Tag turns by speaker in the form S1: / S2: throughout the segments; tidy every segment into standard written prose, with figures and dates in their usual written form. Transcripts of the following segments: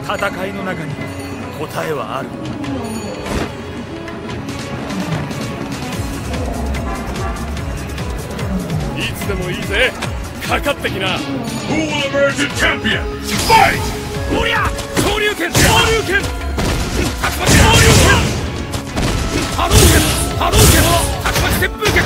S1: 戦いの中に答えはある。
S2: いつでもいいぜ、かかってきな。
S3: Who will emerge a champion? Fight!
S2: おりゃ昇竜拳、昇竜拳、竜巻昇竜拳、波動拳、波動拳、竜巻旋風拳、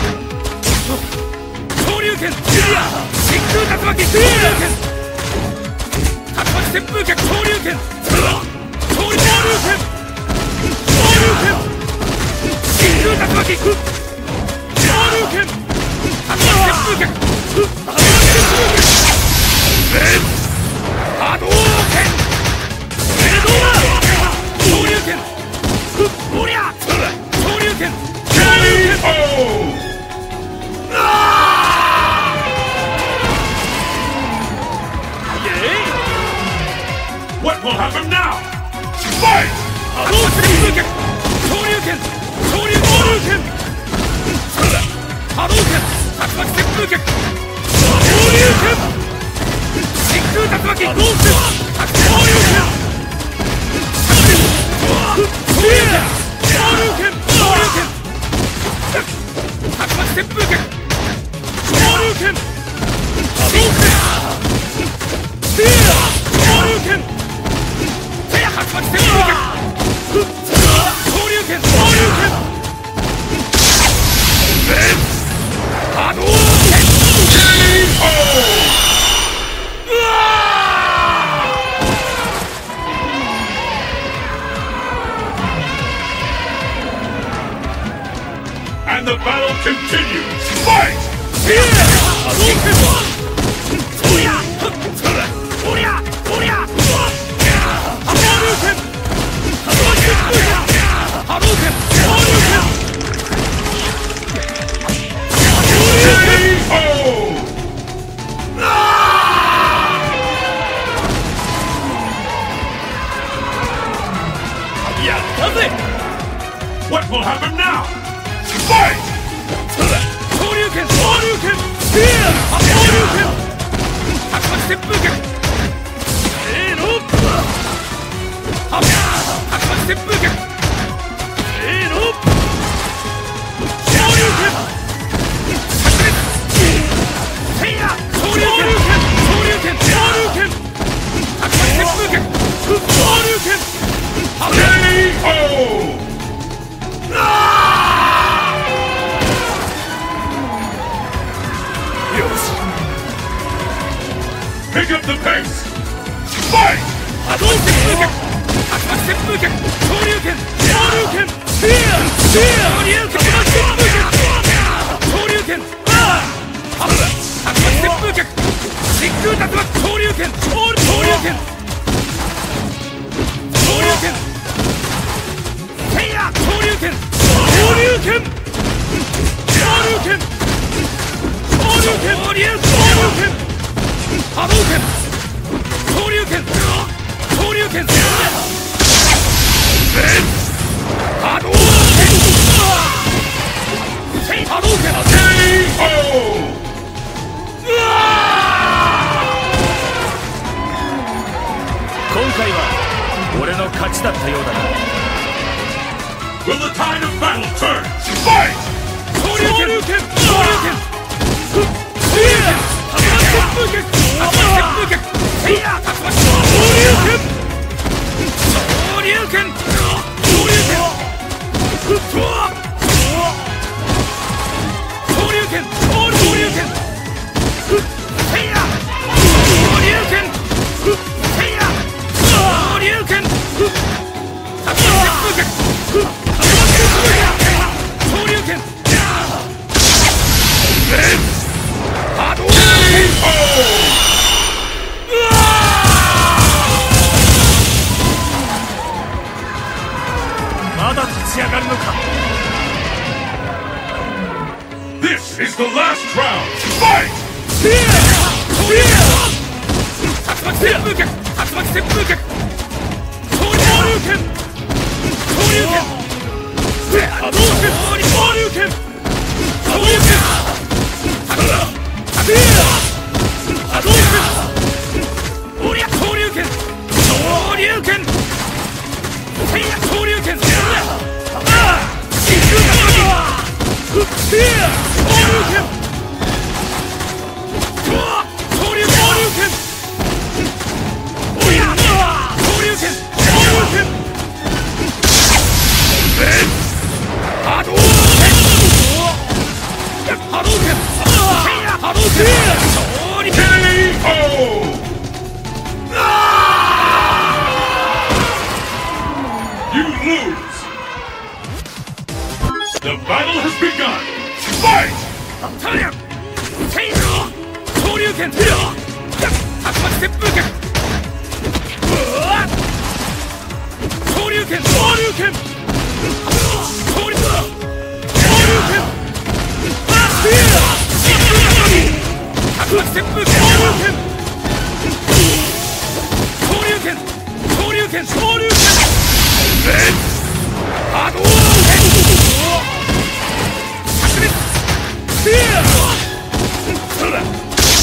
S2: 昇竜拳、クリア、真空竜巻昇竜拳、竜巻旋風拳、昇竜拳、昇竜拳、昇竜拳、真空竜巻昇竜拳、竜巻旋風拳、竜巻旋風拳、波動拳、メドラ昇竜拳、おりゃ昇竜拳、昇竜拳、
S3: What will happen now? Fight!
S2: 波動旋風拳、昇竜拳、昇竜拳、波動拳、竜巻旋風拳、昇竜拳、真空竜巻波動拳、昇竜拳、昇竜拳、昇竜拳、竜巻旋風拳、昇竜拳、波動拳、昇竜拳、竜巻旋風拳、昇竜拳、昇竜拳、波動拳、
S3: And the battle continues! Fight!
S2: 波動拳、おりゃおりゃおりゃ、昇竜拳、竜巻旋風拳、波動拳、昇竜拳、やったぜ。
S3: What will happen now? Fight!
S2: 昇竜拳、昇竜拳、昇竜拳、竜巻旋風拳、せーの、竜巻旋風拳、せーの、昇竜拳、炸裂、せいや、昇竜拳、昇竜拳、昇竜拳、竜巻旋風拳、昇竜拳、
S3: KO! Pick up the pace! Fight!
S2: 波動旋風拳、竜巻旋風拳、昇竜拳、昇竜拳、昇竜拳、竜巻旋風拳、昇竜拳、竜巻旋風拳、真空竜巻昇竜拳、昇竜拳、昇竜拳、せいや昇竜拳、昇竜拳、昇竜拳、昇竜拳、昇竜拳、波動拳、昇竜拳、昇竜拳、波動拳、波動拳、
S3: KO!
S1: 今回は俺の勝ちだったようだな。
S3: Will the tide of battle turn? Fight!
S2: 昇竜拳、昇竜拳、昇竜拳、竜巻旋風拳、竜巻旋風拳、せいや竜巻昇竜拳、昇竜拳、昇竜拳、昇竜拳、昇竜拳、せいや昇竜拳、せいや昇竜拳、竜巻旋風拳、竜巻旋風拳、昇竜拳、波動拳、まだ立ち上がるのか。
S3: This is the last round! Fight!
S2: 竜巻旋風拳、竜巻旋風拳、昇竜拳、昇竜拳、波動拳、昇竜拳、昇竜拳、波動拳、おりゃ昇竜拳、昇竜波動拳勝利
S3: KO! You lose! The battle has begun! Fight!
S2: タリアンセイロ昇竜拳竜竜巻旋風拳昇竜拳昇竜拳昇竜拳竜巻旋風拳昇竜拳昇竜拳昇竜拳波動拳灼熱スアそうだ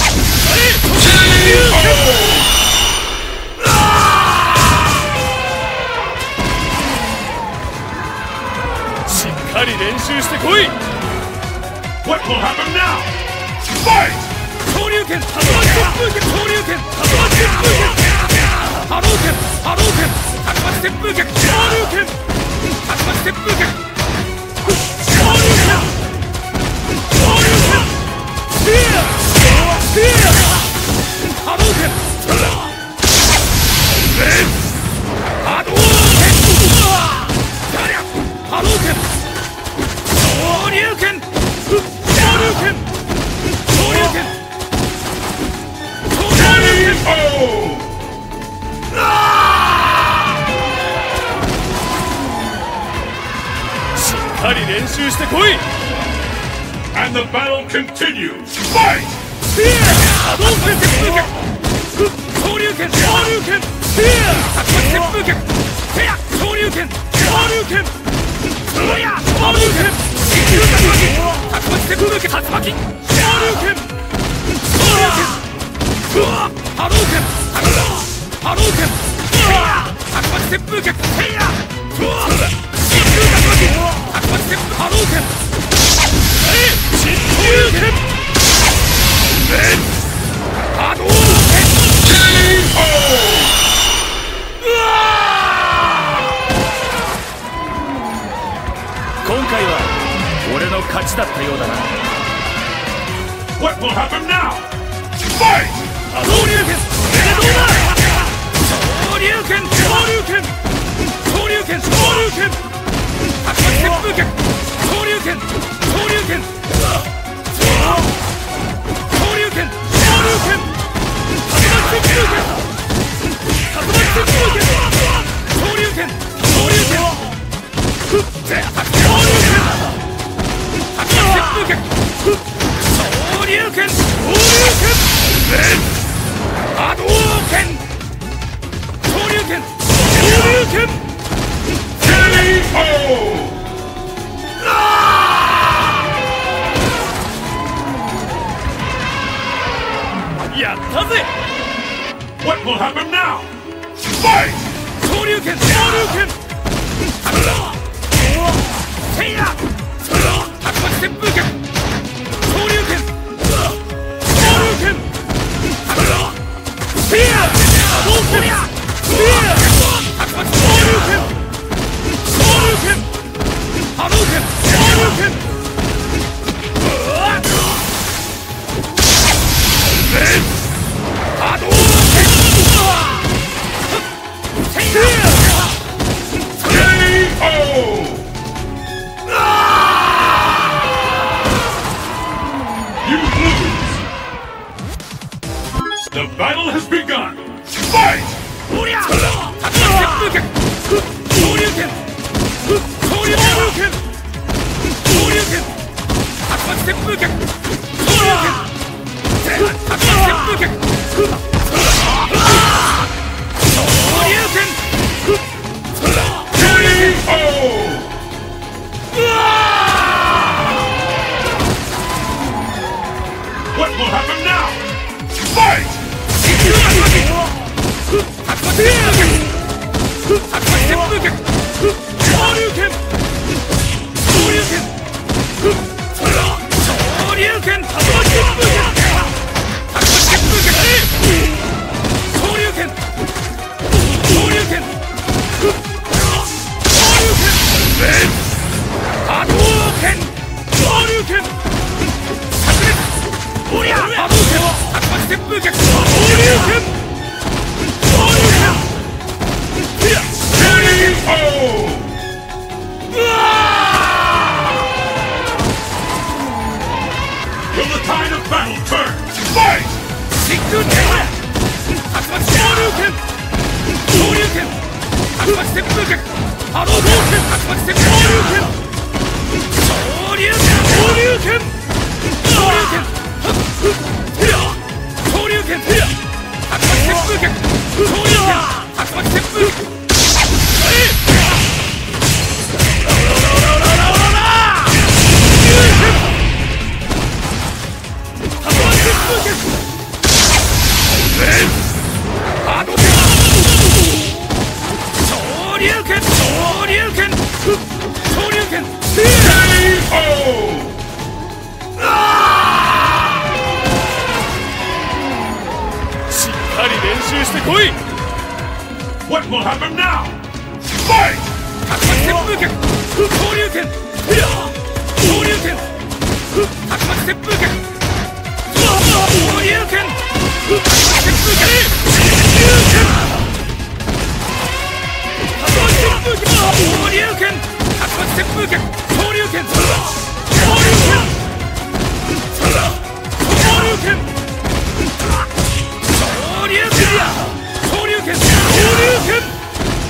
S2: しっかり練習してこい
S3: What will happen now? Fight!
S2: 昇竜拳波動旋風拳昇竜拳波動旋風拳波動拳波動拳竜巻旋風拳昇竜拳竜巻旋風拳昇竜拳昇竜拳スア波動拳波動拳波動拳昇竜拳昇竜拳昇竜拳昇竜拳
S3: KO!
S2: しっかり練習してこい
S3: And the battle continues! Fight!
S2: 波動拳旋風拳昇竜拳昇竜拳竜巻旋風拳昇竜拳昇竜拳波動拳竜巻旋風拳竜巻昇竜拳昇竜拳波動拳波動拳竜巻旋風拳竜巻旋風波動拳昇竜拳波動拳
S3: KO!
S1: 今回は俺の勝ちだったようだな。
S3: What will happen now? Fight!
S2: 昇竜拳昇竜拳昇竜拳昇竜拳昇竜拳竜巻旋風拳昇竜拳昇竜拳昇竜拳昇竜拳竜巻旋風拳竜巻旋風拳昇竜拳昇竜拳昇竜拳竜巻旋風拳昇竜拳昇竜拳波動拳昇竜拳昇竜拳
S3: KO!
S2: やったぜ
S3: What will happen now? Fight!
S2: 昇竜拳昇竜拳せいや竜巻旋風拳昇竜拳昇竜拳せいや波動拳せいや竜巻昇竜拳昇竜拳波動拳昇竜拳波動拳せいや
S3: KO! You lose! The battle has begun! Fight!
S2: おりゃ竜巻旋風拳昇竜拳昇竜拳昇竜拳竜巻旋風拳昇竜拳竜巻旋風拳昇竜拳
S3: KO! What will happen now? Fight!
S2: 竜巻旋風拳昇竜拳昇竜拳昇竜拳竜巻旋風拳竜巻旋風拳昇竜拳昇竜拳昇竜拳波動拳昇竜拳炸裂おりゃ風脚昇竜拳昇竜拳うわ
S3: Will the tide of battle turn? Fight!
S2: 真空天竜拳昇竜拳竜巻旋風脚波動拳竜巻旋風拳昇竜拳昇竜拳昇竜拳昇竜拳竜巻旋風脚昇竜拳竜巻旋風脚
S3: What will happen now? Fight!
S2: 竜巻旋風脚昇竜拳昇竜拳竜巻旋風脚昇竜拳竜巻旋風脚竜拳竜巻旋風脚昇竜拳竜巻旋風脚昇竜拳昇竜拳昇竜拳昇竜拳昇竜拳昇竜拳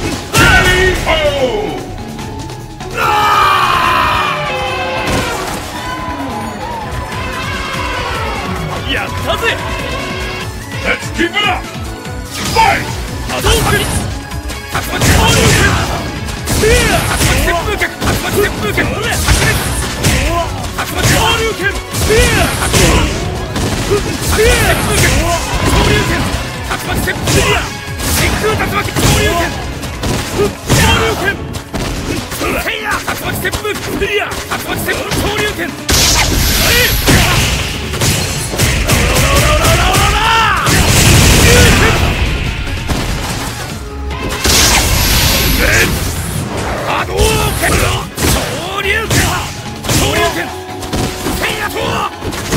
S2: やったぜ
S3: Let's keep it up! Fight!
S2: 波動拳竜巻昇竜拳竜巻旋風脚竜巻旋風脚白熱竜巻昇竜拳竜巻旋風脚昇竜拳竜巻旋風脚真空竜巻昇竜拳昇竜拳竜巻旋風脚竜巻旋風昇竜拳波動拳昇竜拳昇竜拳天野刀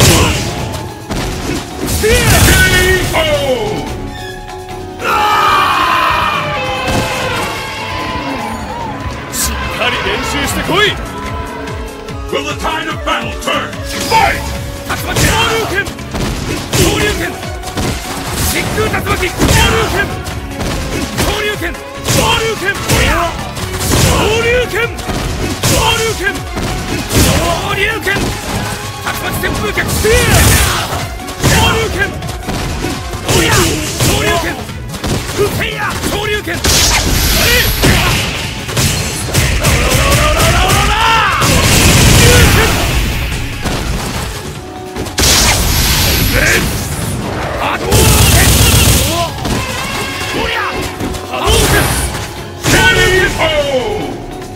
S2: しっかり練習してこい
S3: Will the tide of battle turn? Fight!
S2: 竜巻昇竜拳昇竜拳真空竜巻昇竜拳昇竜拳昇竜拳昇竜拳昇竜拳昇竜拳竜巻旋風脚昇竜拳昇竜拳昇竜拳波動拳波動拳昇竜拳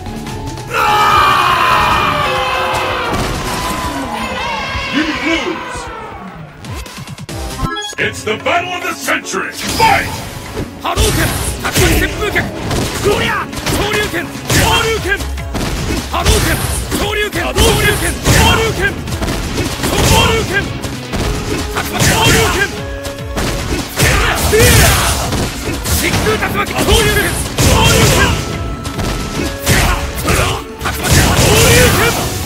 S3: You lose! It's the battle of the century! Fight!
S2: 波動拳竜巻旋風脚昇竜拳昇竜拳波動拳昇竜拳昇竜拳昇竜拳昇竜拳竜巻昇竜拳真空竜巻昇竜拳昇竜拳竜巻昇竜拳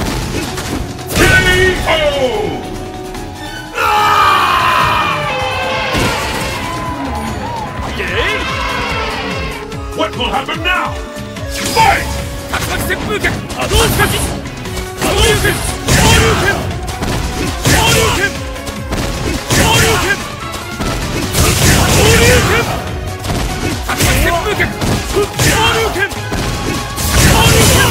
S3: What will happen now? Fight!
S2: 竜巻旋風脚波動拳昇竜拳昇竜拳昇竜拳昇竜拳昇竜拳竜巻旋風脚昇竜拳昇竜拳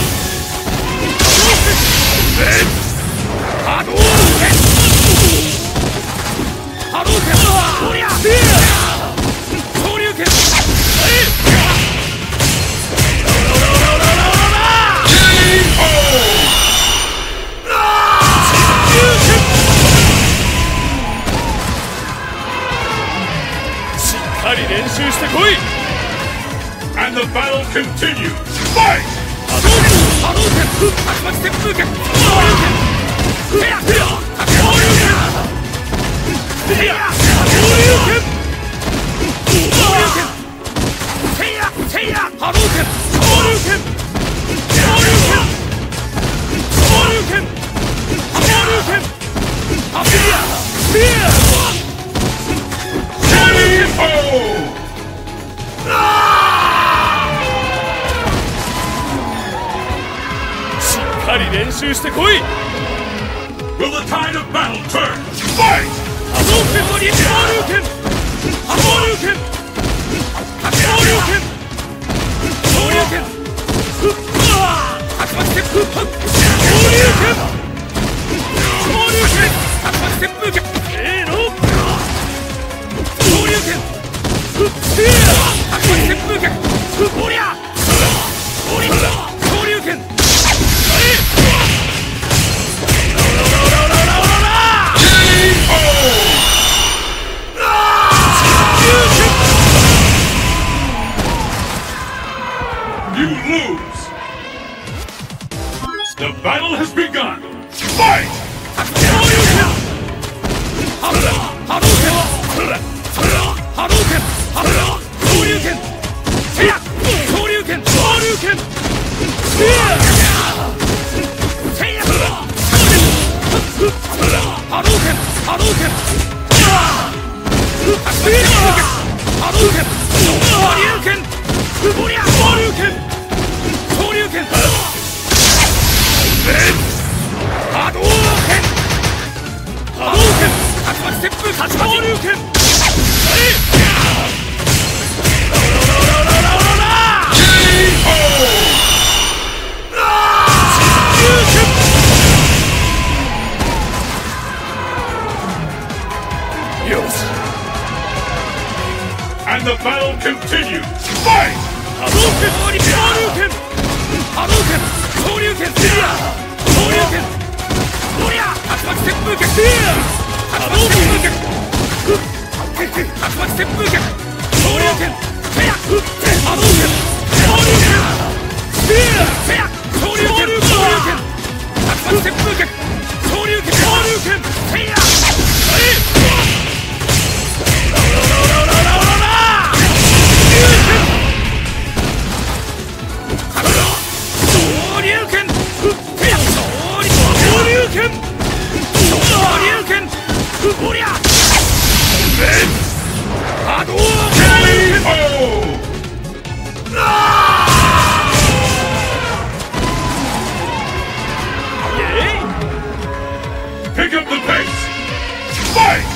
S2: 波動拳波動拳昇竜拳練習してこい
S3: And the battle continues! Fight!
S2: 波動拳波動拳竜巻旋風脚昇竜拳昇竜拳
S1: しっかり練習してこい。
S3: Will the tide of battle turn? Fight!
S2: 波動拳のリボール拳、波動流拳、波動流拳、昇竜拳、竜巻旋風パン、昇竜拳、昇竜拳、竜巻旋風拳、昇竜拳、竜巻旋風拳、おりゃ、昇竜拳。
S3: You lose! The battle has begun! Fight! And the battle continues! Fight! Pick up the pace! Fight!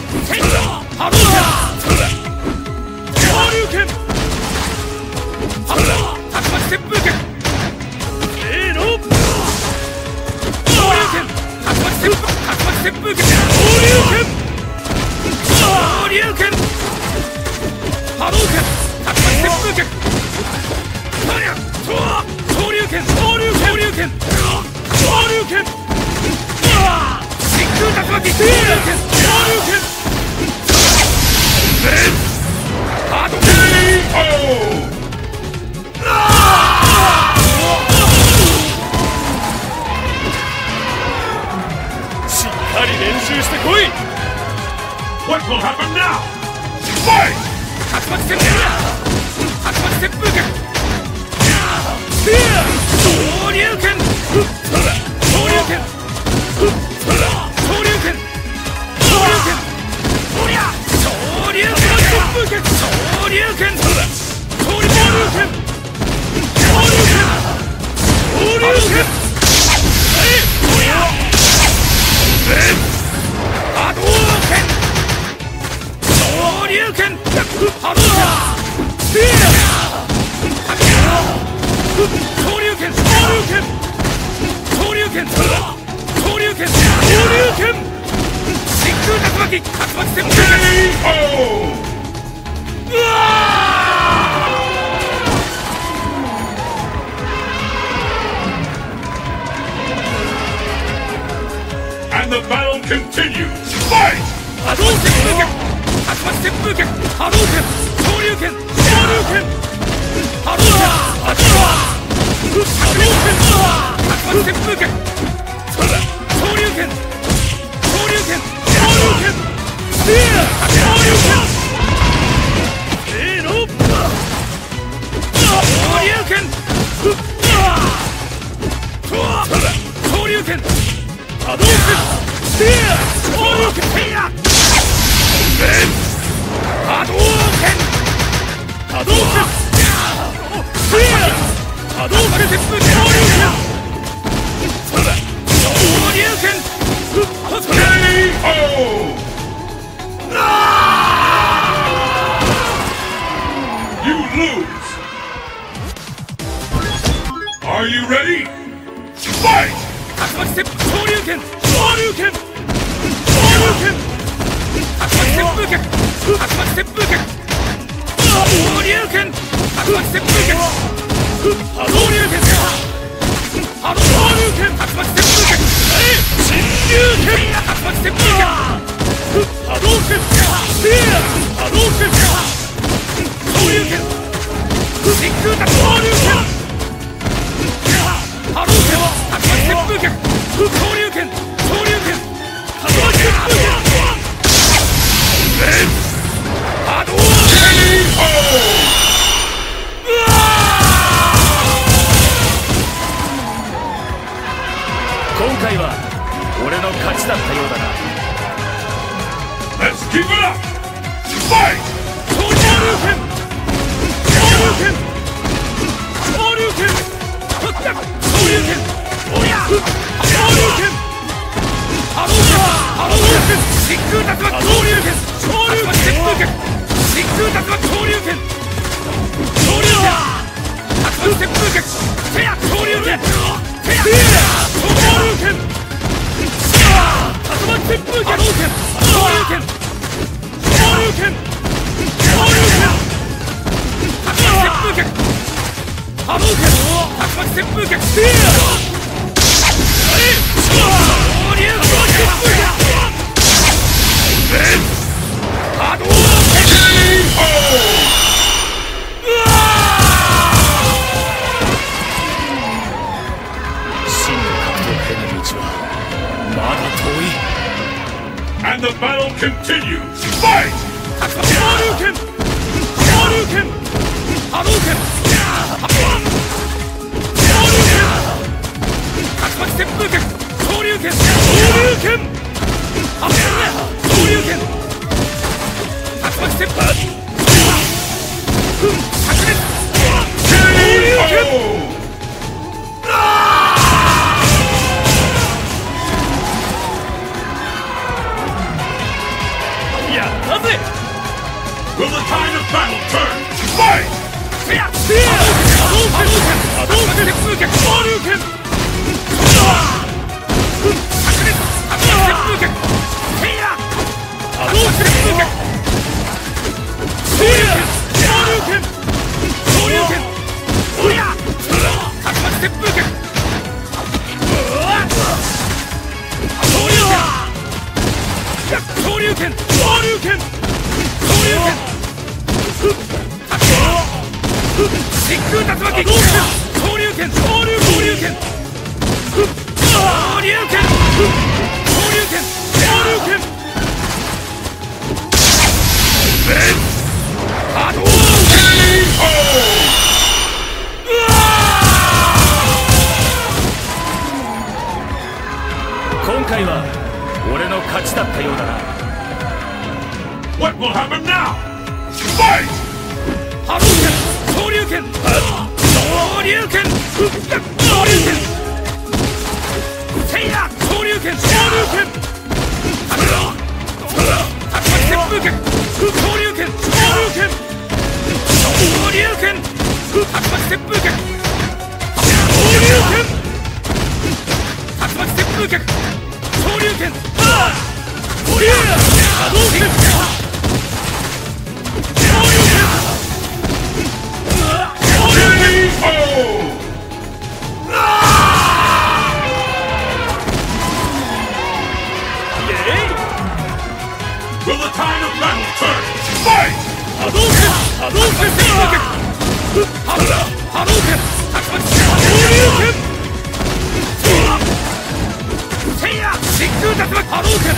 S3: What will happen now? Fight! And the battle continues! Fight!
S2: Hadouken! Spear! Hadouken! 剣昇竜拳竜巻旋風脚波動拳竜巻旋風脚スピア昇竜拳旋風脚波動
S1: 真の格闘家への道はまだ遠い。
S3: And the battle continues! Fight!
S2: 竜巻昇竜拳昇竜拳波動拳昇竜拳竜巻旋風脚昇竜拳昇竜拳波動拳昇竜拳竜巻旋風脚烈昇竜拳やったぜ
S3: Will the tide of battle turn? Fight!
S2: せやせや波動拳旋風脚昇竜拳灼烈竜巻旋風脚せや波動旋風脚昇竜拳昇竜拳昇竜拳おりゃ竜巻旋風脚昇竜拳昇竜拳昇竜拳真空竜巻昇竜拳昇竜拳昇竜拳昇竜拳昇竜拳波動
S1: 今回は俺の勝ちだったようだな。
S3: What will happen now? Fight!
S2: 波動拳昇竜拳昇竜拳昇竜拳せいや昇竜拳昇竜拳竜巻旋風脚昇竜拳昇竜拳昇竜拳竜巻旋風脚昇竜拳竜巻旋風脚昇竜拳おりゃ波動拳
S3: Will the tide of battle turn? Fight!
S2: 波動拳旋風脚波動拳竜巻昇竜拳せいや真空竜巻波動拳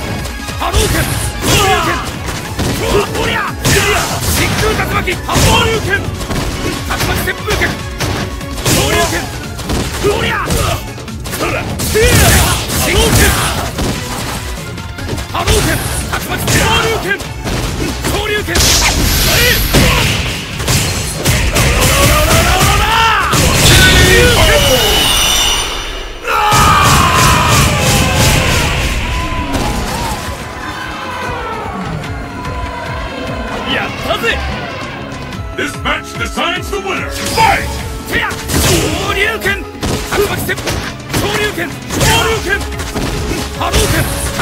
S2: 昇竜拳おりゃ真空竜巻昇竜拳竜巻旋風脚昇竜拳おりゃ真空波動拳竜巻昇竜拳昇竜拳やったぜ
S3: This match decides the winner! Fight!
S2: せや昇竜拳竜巻旋風昇竜拳昇竜拳波動拳